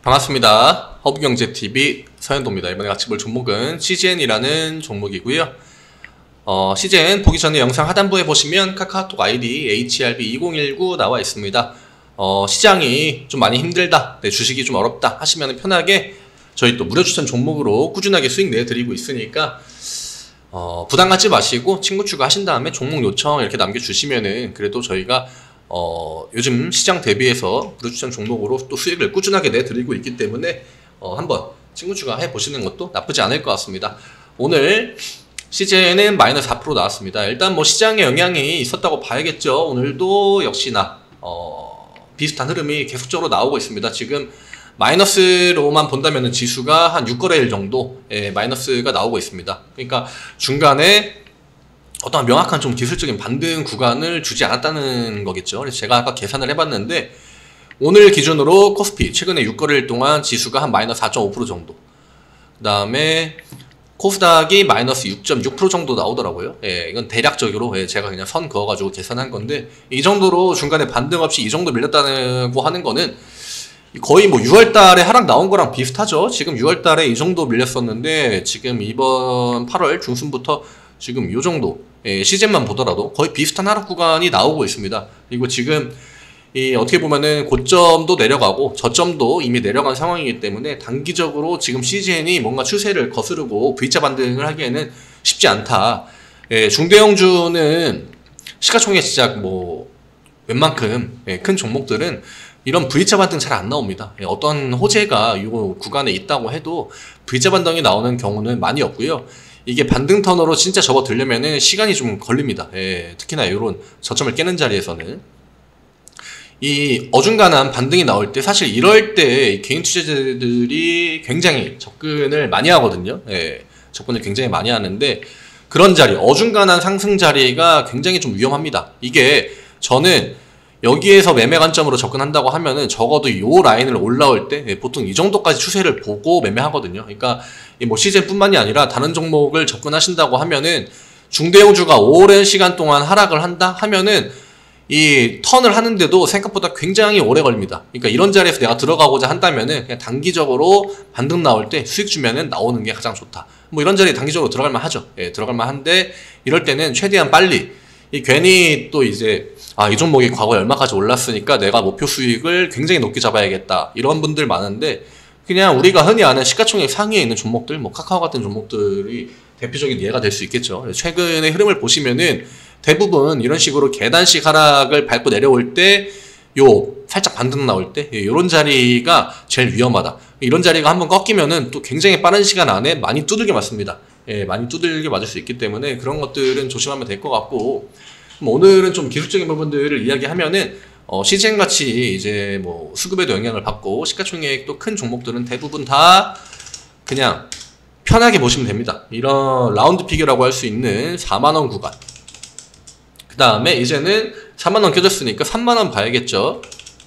반갑습니다. 허브경제TV 서현도입니다. 이번에 같이 볼 종목은 CGN이라는 종목이고요. CGN 보기 전에 영상 하단부에 보시면 카카오톡 아이디 HRB2019 나와 있습니다. 시장이 좀 많이 힘들다, 주식이 좀 어렵다 하시면 편하게 저희 또 무료 추천 종목으로 꾸준하게 수익 내드리고 있으니까 부담 갖지 마시고 친구 추가하신 다음에 종목 요청 이렇게 남겨주시면은 그래도 저희가 요즘 시장 대비해서 무료 추천 종목으로 또 수익을 꾸준하게 내드리고 있기 때문에 한번 친구 추가해 보시는 것도 나쁘지 않을 것 같습니다. 오늘 CGN은 마이너스 4% 나왔습니다. 일단 뭐 시장에 영향이 있었다고 봐야겠죠. 오늘도 역시나 비슷한 흐름이 계속적으로 나오고 있습니다. 지금 마이너스로만 본다면 지수가 한 6거래일 정도 마이너스가 나오고 있습니다. 그러니까 중간에 어떤 명확한 좀 기술적인 반등 구간을 주지 않았다는 거겠죠. 그래서 제가 아까 계산을 해봤는데 오늘 기준으로 코스피 최근에 6거래일 동안 지수가 한 마이너스 4.5% 정도, 그 다음에 코스닥이 마이너스 6.6% 정도 나오더라고요. 이건 대략적으로 제가 그냥 선 그어가지고 계산한 건데, 이 정도로 중간에 반등 없이 이 정도 밀렸다고 하는 거는 거의 뭐 6월달에 하락 나온 거랑 비슷하죠. 지금 6월달에 이 정도 밀렸었는데 지금 이번 8월 중순부터 지금 요 정도 시즌만 보더라도 거의 비슷한 하락 구간이 나오고 있습니다. 그리고 지금 어떻게 보면은 고점도 내려가고 저점도 이미 내려간 상황이기 때문에 단기적으로 지금 CGN이 뭔가 추세를 거스르고 V자 반등을 하기에는 쉽지 않다. 중대형주는 시가총액 진짜 뭐 웬만큼 큰 종목들은 이런 V자 반등 잘 안 나옵니다. 어떤 호재가 이 구간에 있다고 해도 V자 반등이 나오는 경우는 많이 없고요. 이게 반등 턴으로 진짜 접어들려면은 시간이 좀 걸립니다. 특히나 이런 저점을 깨는 자리에서는 이 어중간한 반등이 나올 때 사실 이럴 때 개인 투자자들이 굉장히 접근을 많이 하거든요. 접근을 굉장히 많이 하는데 그런 자리, 어중간한 상승 자리가 굉장히 좀 위험합니다. 이게 저는 여기에서 매매 관점으로 접근한다고 하면은 적어도 이 라인을 올라올 때 보통 이 정도까지 추세를 보고 매매하거든요. 그러니까 뭐 CGN뿐만이 아니라 다른 종목을 접근하신다고 하면은 중대형주가 오랜 시간 동안 하락을 한다 하면은 이 턴을 하는데도 생각보다 굉장히 오래 걸립니다. 그러니까 이런 자리에서 내가 들어가고자 한다면은 그냥 단기적으로 반등 나올 때 수익 주면은 나오는 게 가장 좋다. 뭐 이런 자리에 단기적으로 들어갈만 하죠. 들어갈만 한데 이럴 때는 최대한 빨리 괜히 또 이제 이 종목이 과거에 얼마까지 올랐으니까 내가 목표 수익을 굉장히 높게 잡아야겠다 이런 분들 많은데, 그냥 우리가 흔히 아는 시가총액 상위에 있는 종목들, 뭐 카카오 같은 종목들이 대표적인 예가 될 수 있겠죠. 최근의 흐름을 보시면은 대부분 이런 식으로 계단식 하락을 밟고 내려올 때 살짝 반등 나올 때 이런 자리가 제일 위험하다. 이런 자리가 한번 꺾이면은 또 굉장히 빠른 시간 안에 많이 두들겨 맞습니다. 많이 두들겨 맞을 수 있기 때문에 그런 것들은 조심하면 될 것 같고, 오늘은 좀 기술적인 부분들을 이야기하면은 CGN 같이 이제 뭐 수급에도 영향을 받고 시가총액도 큰 종목들은 대부분 다 그냥 편하게 보시면 됩니다. 이런 라운드 피겨라고 할 수 있는 4만원 구간, 그 다음에 이제는 4만원 껴졌으니까 3만원 봐야겠죠.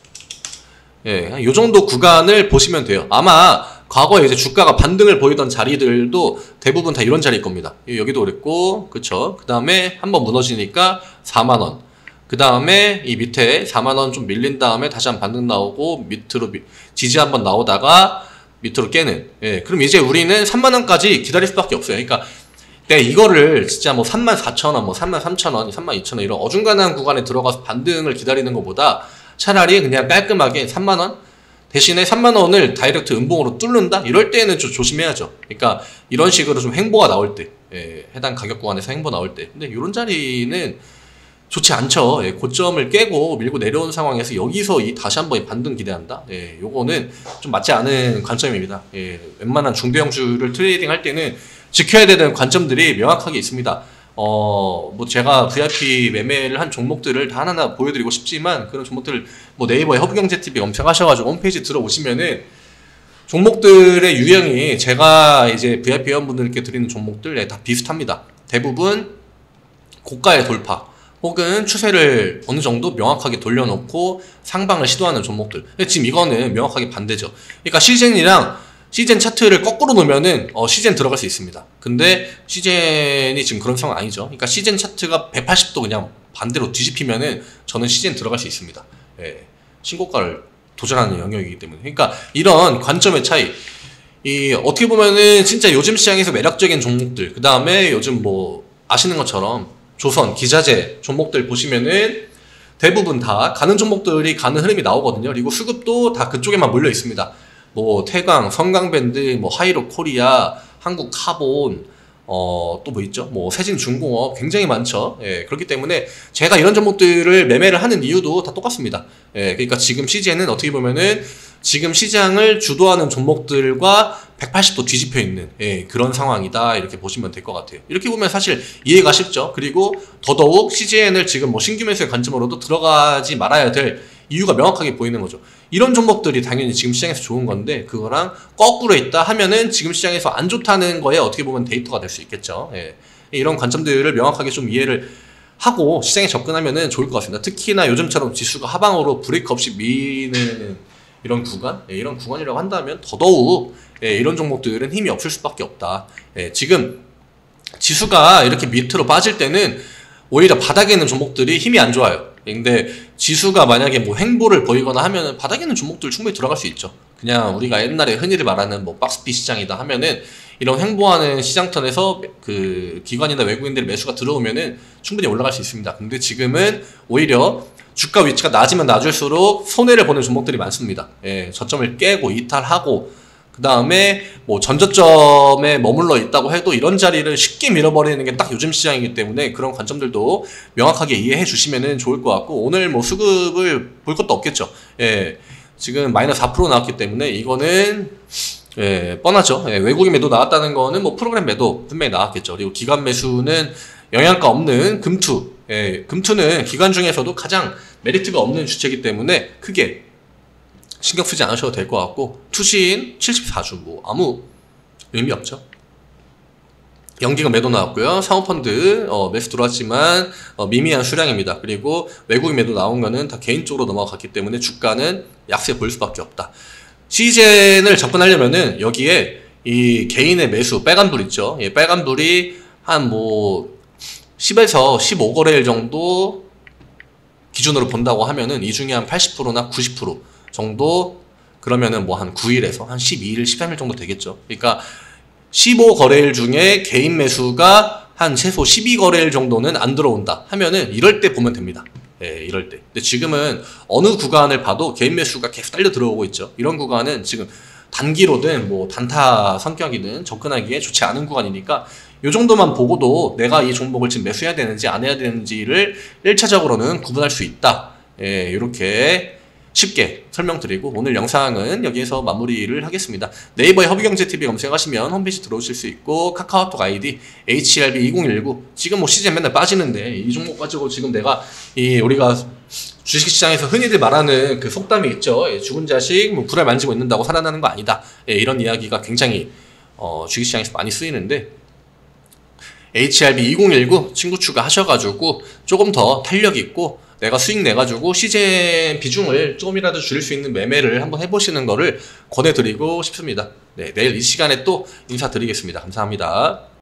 요 정도 구간을 보시면 돼요. 아마 과거에 이제 주가가 반등을 보이던 자리들도 대부분 다 이런 자리일 겁니다. 여기도 그랬고, 그쵸? 그 다음에 한번 무너지니까 4만원. 그 다음에 이 밑에 4만원 좀 밀린 다음에 다시 한번 반등 나오고, 밑으로 지지 한번 나오다가 밑으로 깨는. 그럼 이제 우리는 3만원까지 기다릴 수밖에 없어요. 그러니까 내가 이거를 진짜 뭐 34,000원, 뭐 33,000원, 32,000원 이런 어중간한 구간에 들어가서 반등을 기다리는 것보다 차라리 그냥 깔끔하게 3만원? 대신에 3만원을 다이렉트 음봉으로 뚫는다? 이럴 때는 좀 조심해야죠. 그러니까 이런 식으로 좀 행보가 나올 때, 해당 가격 구간에서 행보 나올 때. 근데 이런 자리는 좋지 않죠. 고점을 깨고 밀고 내려온 상황에서 여기서 다시 한번 반등 기대한다? 요거는 좀 맞지 않은 관점입니다. 웬만한 중대형주를 트레이딩 할 때는 지켜야 되는 관점들이 명확하게 있습니다. 뭐 제가 VIP 매매를 한 종목들을 다 하나하나 보여드리고 싶지만, 그런 종목들을 뭐 네이버에 허브경제TV 검색하셔가지고 홈페이지 들어오시면은 종목들의 유형이 제가 이제 VIP 회원분들께 드리는 종목들 다 비슷합니다. 대부분 고가의 돌파 혹은 추세를 어느 정도 명확하게 돌려놓고 상방을 시도하는 종목들. 지금 이거는 명확하게 반대죠. 그러니까 CGN 차트를 거꾸로 놓으면은 CGN 들어갈 수 있습니다. 근데 CGN이 지금 그런 상황 아니죠. 그러니까 CGN 차트가 180도 그냥 반대로 뒤집히면은 저는 CGN 들어갈 수 있습니다. 신고가를 도전하는 영역이기 때문에. 그러니까 이런 관점의 차이, 이 어떻게 보면은 진짜 요즘 시장에서 매력적인 종목들, 그 다음에 요즘 뭐 아시는 것처럼 조선, 기자재 종목들 보시면은 대부분 다 가는 종목들이 가는 흐름이 나오거든요. 그리고 수급도 다 그쪽에만 몰려 있습니다. 뭐 태광, 성강밴드, 뭐 하이로 코리아, 한국 카본, 또 뭐 있죠? 뭐 세진중공업 굉장히 많죠. 예, 그렇기 때문에 제가 이런 종목들을 매매를 하는 이유도 다 똑같습니다. 예, 그러니까 지금 CJ는 어떻게 보면은 지금 시장을 주도하는 종목들과 180도 뒤집혀 있는, 예, 그런 상황이다, 이렇게 보시면 될 것 같아요. 이렇게 보면 사실 이해가 쉽죠. 그리고 더더욱 CJN을 지금 뭐 신규 매수의 관점으로도 들어가지 말아야 될 이유가 명확하게 보이는 거죠. 이런 종목들이 당연히 지금 시장에서 좋은 건데 그거랑 거꾸로 있다 하면은 지금 시장에서 안 좋다는 거에 어떻게 보면 데이터가 될 수 있겠죠. 예. 이런 관점들을 명확하게 좀 이해를 하고 시장에 접근하면은 좋을 것 같습니다. 특히나 요즘처럼 지수가 하방으로 브레이크 없이 미는 이런 구간, 예, 이런 구간이라고 한다면 더더욱, 예, 이런 종목들은 힘이 없을 수밖에 없다. 예, 지금 지수가 이렇게 밑으로 빠질 때는 오히려 바닥에 있는 종목들이 힘이 안 좋아요. 근데 지수가 만약에 뭐 횡보를 보이거나 하면은 바닥에 있는 종목들 충분히 들어갈 수 있죠. 그냥 우리가 옛날에 흔히 말하는 뭐 박스피 시장이다 하면은 이런 횡보하는 시장턴에서 그 기관이나 외국인들의 매수가 들어오면은 충분히 올라갈 수 있습니다. 근데 지금은 오히려 주가 위치가 낮으면 낮을수록 손해를 보는 종목들이 많습니다. 예, 저점을 깨고 이탈하고 그 다음에 뭐 전저점에 머물러 있다고 해도 이런 자리를 쉽게 밀어버리는 게 딱 요즘 시장이기 때문에 그런 관점들도 명확하게 이해해 주시면 좋을 것 같고, 오늘 뭐 수급을 볼 것도 없겠죠. 예, 지금 마이너스 4% 나왔기 때문에 이거는, 예, 뻔하죠. 예, 외국인 매도 나왔다는 거는 뭐 프로그램 매도 분명히 나왔겠죠. 그리고 기관 매수는 영양가 없는 금투, 예, 금투는 기관 중에서도 가장 메리트가 없는 주체이기 때문에 크게 신경 쓰지 않으셔도 될 것 같고, 투신 74주 뭐 아무 의미 없죠. 연기가 매도 나왔고요. 사모펀드 매수 들어왔지만 미미한 수량입니다. 그리고 외국인 매도 나온 거는 다 개인 쪽으로 넘어갔기 때문에 주가는 약세 보일 수밖에 없다. 시젠을 접근하려면은 여기에 이 개인의 매수 빨간불 있죠. 예, 빨간불이 한 뭐 10에서 15거래일 정도 기준으로 본다고 하면은 이 중에 한 80%나 90% 정도, 그러면은 뭐 한 9일에서 한 12일, 13일 정도 되겠죠. 그러니까 15거래일 중에 개인 매수가 한 최소 12거래일 정도는 안 들어온다 하면은 이럴 때 보면 됩니다. 예, 이럴 때. 근데 지금은 어느 구간을 봐도 개인 매수가 계속 딸려 들어오고 있죠. 이런 구간은 지금 단기로든 뭐 단타 성격이든 접근하기에 좋지 않은 구간이니까 이 정도만 보고도 내가 이 종목을 지금 매수해야 되는지 안 해야 되는지를 1차적으로는 구분할 수 있다. 예, 이렇게 쉽게 설명드리고 오늘 영상은 여기에서 마무리를 하겠습니다. 네이버에 허브경제TV 검색하시면 홈페이지 들어오실 수 있고, 카카오톡 아이디 HRB2019, 지금 뭐 시즌 맨날 빠지는데 이 종목 가지고 지금 내가 우리가 주식시장에서 흔히들 말하는 그 속담이 있죠. 예, 죽은 자식 뭐 불알 만지고 있는다고 살아나는 거 아니다. 예, 이런 이야기가 굉장히 주식시장에서 많이 쓰이는데, HRB2019 친구 추가하셔가지고 조금 더 탄력 있고 내가 수익 내가지고 CJ 비중을 조금이라도 줄일 수 있는 매매를 한번 해보시는 거를 권해드리고 싶습니다. 네, 내일 이 시간에 또 인사드리겠습니다. 감사합니다.